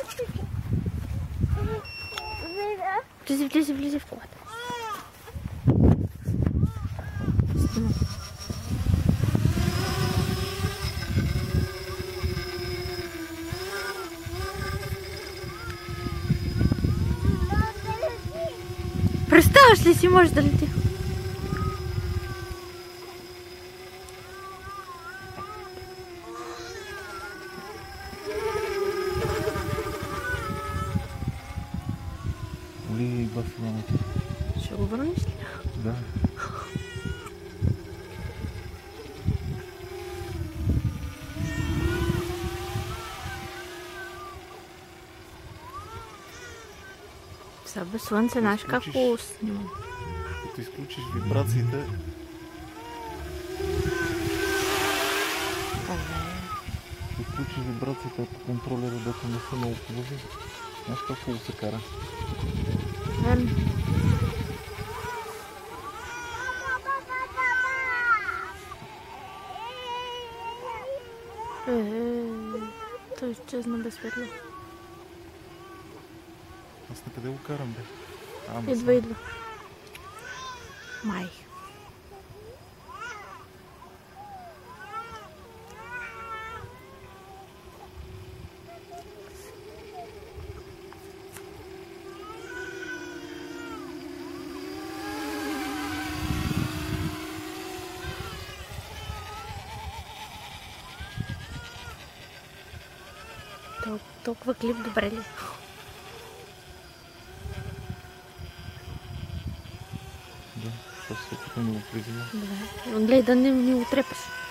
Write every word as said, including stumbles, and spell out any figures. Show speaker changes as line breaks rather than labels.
Влизи, влизи, влизи в колата. Снимай. Представяш ли си, може да лети?
Оли басиланата.
Ще го върнеш ли?
Да.
Сега без слънце, знаеш как хубаво снима.
Като изключиш вибрациите, изключиш вибрациите по контролера, дето не са много хубави. Знаеш как хубаво се кара?
Ем. Е, той изчезна без светло.
Аз на къде го карам, бе?
А, идва, идва. Май. Тол толкова клип добре ли?
Да, защото се опитам да го призива.
Добре. Гледай да не ни отрепаш.